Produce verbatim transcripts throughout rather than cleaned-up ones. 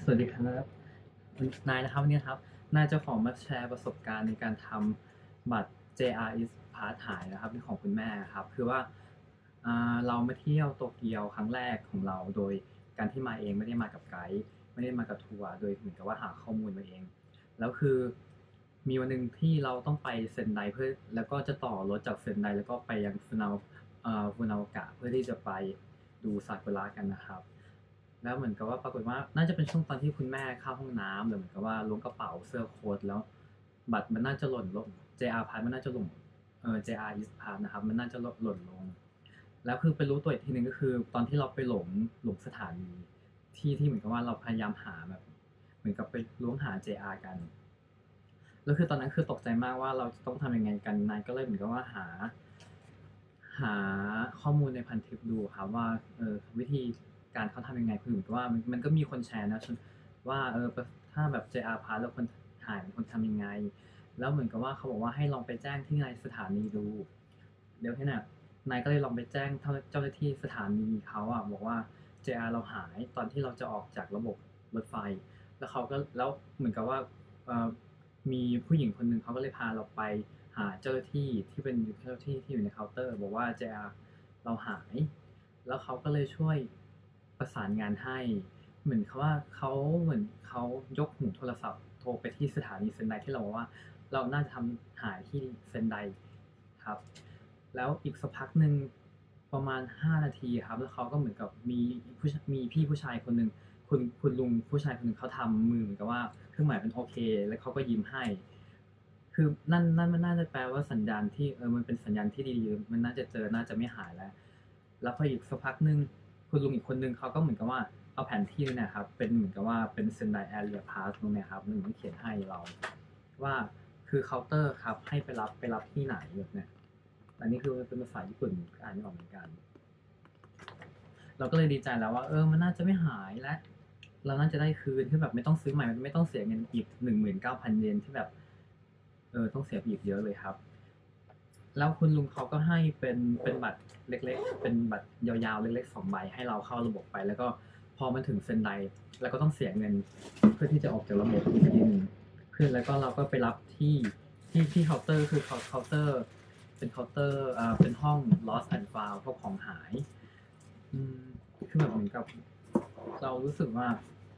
สวัสดีครับนายนะครับวันนี้ครับนายจะขอมาแชร์ประสบการณ์ในการทำบัตร เจ อาร์ East Pass หายนะครับเป็นของคุณแม่ครับคือว่าอ่าเรามาเที่ยวโตเกียวครั้งแรกของเราโดยการที่มาเองไม่ได้มากับไกด์ไม่ได้มากับทัวร์โดยเหมือนกับว่าหาข้อมูลมาเองแล้วคือมีวันหนึ่งที่เราต้องไปเซนไดเพื่อแล้วก็จะต่อรถจากเซนไดแล้วก็ไปยังฟุนาวเอ่อฟุนาวากะเพื่อที่จะไปดูซากุระกันนะครับ แล้วเหมือนกับว่าปรากฏว่าน่าจะเป็นช่วงตอนที่คุณแม่เข้าห้องน้ำหรือเหมือนกับว่าล้วงกระเป๋าเสื้อโค้ทแล้วบัตรมันน่าจะหล่นลง เจ อาร์ Pass มันน่าจะหล่นเออ เจ อาร์ East Pass นะครับมันน่าจะหล่นลงแล้วคือไปรู้ตัวอีกทีหนึ่งก็คือตอนที่เราไปหลงหลงสถานีที่ที่เหมือนกับว่าเราพยายามหาแบบเหมือนกับไปล้วงหา เจ อาร์ กันแล้วคือตอนนั้นคือตกใจมากว่าเราจะต้องทำยังไงกันนายก็เลยเหมือนกับว่าหา หาข้อมูลในพันทิปดูครับว่าเออวิธีการเขาทำยังไงคือเหมือนกับว่ามันมันก็มีคนแชร์นะว่าเออถ้าแบบ เจ อาร์ Pass แล้วคนหายคนทำยังไงแล้วเหมือนกับว่าเขาบอกว่าให้ลองไปแจ้งที่นายสถานีดูเดี๋ยวที่น่ะนายก็เลยลองไปแจ้งเจ้าหน้าที่สถานีเขาอ่ะบอกว่า เจ อาร์ เราหายตอนที่เราจะออกจากระบบรถไฟแล้วเขาก็แล้วเหมือนกับว่าเออมีผู้หญิงคนหนึ่งเขาก็เลยพาเราไป หาเจ้าหน้าที่ที่เป็นเจ้าหน้าที่ที่อยู่ในเคาน์เตอร์บอกว่าเจอาเราหายแล้วเขาก็เลยช่วยประสานงานให้เหมือนเขาว่าเขาเหมือนเขายกหูโทรศัพท์โทรไปที่สถานีเซนไดที่เราบอกว่าเราน่าจะทำหายที่เซนไดครับแล้วอีกสักพักหนึ่งประมาณห้านาทีครับแล้วเขาก็เหมือนกับมีผู้มีพี่ผู้ชายคนหนึ่งคุณคุณลุงผู้ชายคนหนึ่งเขาทำมือเหมือนกับว่าเครื่องหมายเป็นโอเคแล้วเขาก็ยิ้มให้ คือนั่นนั่นมันน่าจะแปลว่าสัญญาณที่เออมันเป็นสัญญาณที่ดีมันน่าจะเจอน่าจะไม่หายแล้วแล้วพออีกสักพักหนึ่งคุณลุงอีกคนหนึ่งเขาก็เหมือนกับว่าเอาแผนที่เนี่ยครับเป็นเหมือนกับว่าเป็น Sendai Area Pass ตรงเนี้ยครับมันเหมือนเขียนให้เราว่าคือเคาน์เตอร์ครับให้ไปรับไปรับที่ไหนแบบเนี้ยอันนี้คือเป็นภาษาญี่ปุ่นอ่านไม่ออกเหมือนกันเราก็เลยดีใจแล้วว่าเออมันน่าจะไม่หายและเราน่าจะได้คืนที่แบบไม่ต้องซื้อใหม่ไม่ต้องเสียเงินอีกหนึ่งหมื่นเก้าพันเยนที่แบบ เออต้องเสียไปอีกเยอะเลยครับแล้วคุณลุงเขาก็ให้เป็นเป็นบัตรเล็กๆเป็นบัตรยาวๆเล็กๆสองใบให้เราเข้าระบบไปแล้วก็พอมันถึงเซ็นไดแล้วก็ต้องเสียเงินเพื่อที่จะออกจากระบบอีกทีหนึ่งคือแล้วก็เราก็ไปรับที่ที่ที่เคาน์เตอร์คือเคาน์เตอร์เป็นเคาน์เตอร์อ่าเป็นห้อง lost and found พวกของหายอืมคือแบบเหมือนกับเรารู้สึกว่า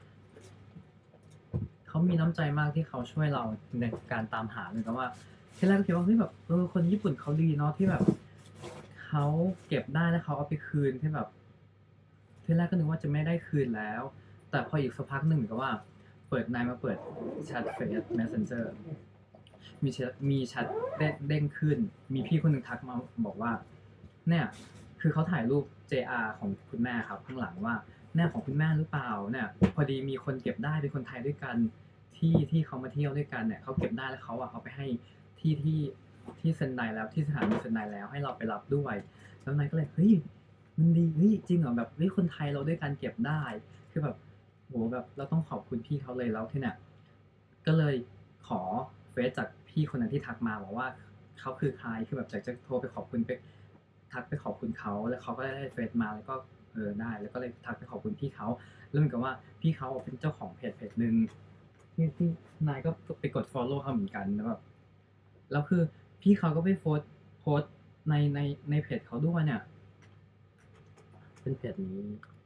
เขามีน้ำใจมากที่เขาช่วยเราในการตามหาเหมือนกับว่าที่แรกก็คิดว่าเฮ้ยแบบเออคนญี่ปุ่นเขาดีเนาะที่แบบเขาเก็บได้แล้วเขาเอาไปคืนที่แบบที่แรกก็นึกว่าจะไม่ได้คืนแล้วแต่พออีกสักพักหนึ่งเหมือนกับว่าเปิดนายมาเปิดแชทเฟซ Messenger มีแชทมีแชทเด้งเด้งขึ้นมีพี่คนหนึ่งทักมาบอกว่าเนี่ยคือเขาถ่ายรูป เจ อาร์ ของคุณแม่ครับข้างหลังว่าเนี่ยของคุณแม่หรือเปล่าเนี่ยพอดีมีคนเก็บได้เป็นคนไทยด้วยกัน ที่ที่เขามาเที่ยวด้วยกันเนี่ยเขาเก็บได้แล้วเขาอะเอาไปให้ที่ที่ที่เซนไดแล้วที่สถานีเซนไดแล้วให้เราไปรับด้วยแล้วนายก็เลยเฮ้ยมันดีเฮ้ยจริงเหรอแบบเฮ้ยคนไทยเราด้วยกันเก็บได้คือแบบโหแบบเราต้องขอบคุณพี่เขาเลยแล้วที่เนี่ยก็เลยขอเฟซจากพี่คนนั้นที่ทักมาบอกว่าเขาคือใครคือแบบอยากจะโทรไปขอบคุณไปทักไปขอบคุณเขาแล้วเขาก็ได้เฟซมาแล้วก็เออได้แล้วก็เลยทักไปขอบคุณพี่เขาแล้วเหมือนกับว่าพี่เขาเป็นเจ้าของเพจเพจหนึ่ง ที่ที่นายก็ไปกด follow เขาเหมือนกันแล้วแบบแล้วคือพี่เขาก็ไปโพสโพสในในในเพจเขาด้วยเนี่ยเป็นเพจนี้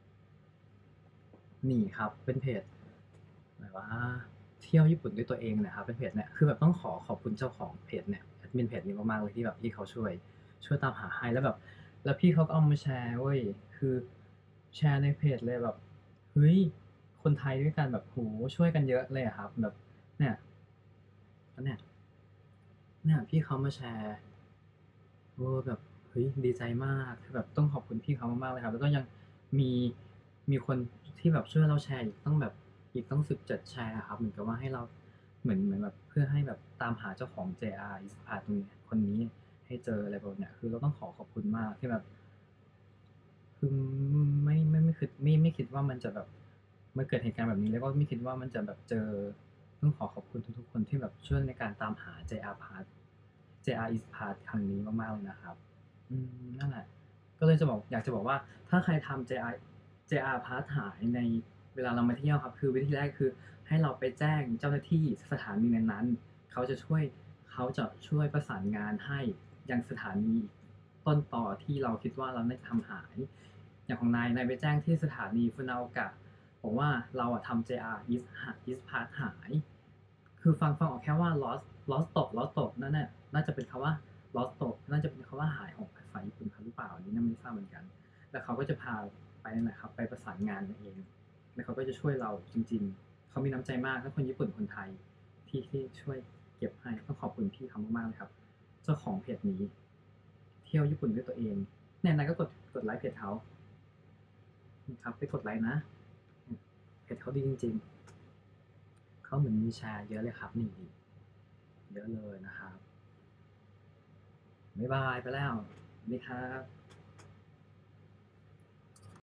นี่ครับเป็นเพจแบบว่าเที่ยวญี่ปุ่นด้วยตัวเองนะครับเป็นเพจเนี่ยคือแบบต้องขอขอบคุณเจ้าของเพจเนี่ยแอดมินเพจนี้มากๆเลยที่แบบที่เขาช่วยช่วยตามหาให้แล้วแบบแล้วพี่เขาก็เอามาแชร์เว้ยคือแชร์ในเพจเลยแบบเฮ้ยคนไทยด้วยกันแบบโหช่วยกันเยอะเลยอะครับแบบเนี่ยแล้วเนี่ย เนี่ยพี่เขามาแชร์เออแบบเฮ้ยดีใจมากคือแบบต้องขอบคุณพี่เขามากๆเลยครับแล้วก็ยังมีมีคนที่แบบช่วยเราแชร์อีกต้องแบบอีกต้องสิบเจ็ดแชร์อะครับเหมือนกับว่าให้เราเหมือนเหมือนแบบเพื่อให้แบบตามหาเจ้าของ เจ อาร์ Eastpass ตรงนี้คนนี้ให้เจออะไรแบบเนี้ยคือเราต้องขอขอบคุณมากที่แบบคือไม่ไม่ไม่คิดไม่ไม่คิดว่ามันจะแบบมาเกิดเหตุการณ์แบบนี้แล้วก็ไม่คิดว่ามันจะแบบเจอต้องขอขอบคุณทุกๆคนที่แบบช่วยในการตามหา เจ อาร์ Pass เจ อาร์ East Pass ครั้งนี้มากๆเลยนะครับอืมนั่นแหละก็เลยจะบอกอยากจะบอกว่าถ้าใครทำ เจ อาร์ เจ อาร์ Pass หายในเวลาเรามาเที่ยวครับคือวิธีแรกคือให้เราไปแจ้งเจ้าหน้าที่สถานีนั้นๆเขาจะช่วยเขาจะช่วยประสานงานให้ยังสถานีต้นต่อที่เราคิดว่าเราได้ทำหายอย่างของนายนายไปแจ้งที่สถานีฟุนาโอกะบอกว่าเราอะทำ เจ อาร์ East East Pass หายคือฟังฟังออกแค่ว่า lost lost ตก lost ตกนั่นน่ะน่าจะเป็นคำว่า lost ตกน่าจะเป็นคำว่าหายของภาษาญี่ปุ่นหรือเปล่าอันนี้น่าไม่ทราบเหมือนกันแล้วเขาก็จะพาไปนั่นแหละครับไปประสานงานเองแล้วเขาก็จะช่วยเราจริงๆเขามีน้ำใจมากทั้งคนญี่ปุ่นคนไทยที่ที่ช่วยเก็บให้ต้องขอบคุณพี่เขามากๆเลยครับเจ้าของเพจนี้เที่ยวญี่ปุ่นด้วยตัวเองเนี่ยนายก็กดกดไลค์เพจเขาครับไปกดไลค์นะเพจเขาดีจริงๆเขาเหมือนมีแชร์เยอะเลยครับนี่เยอะเลยนะครับบ๊ายบายไปแล้วสวัสดีครับ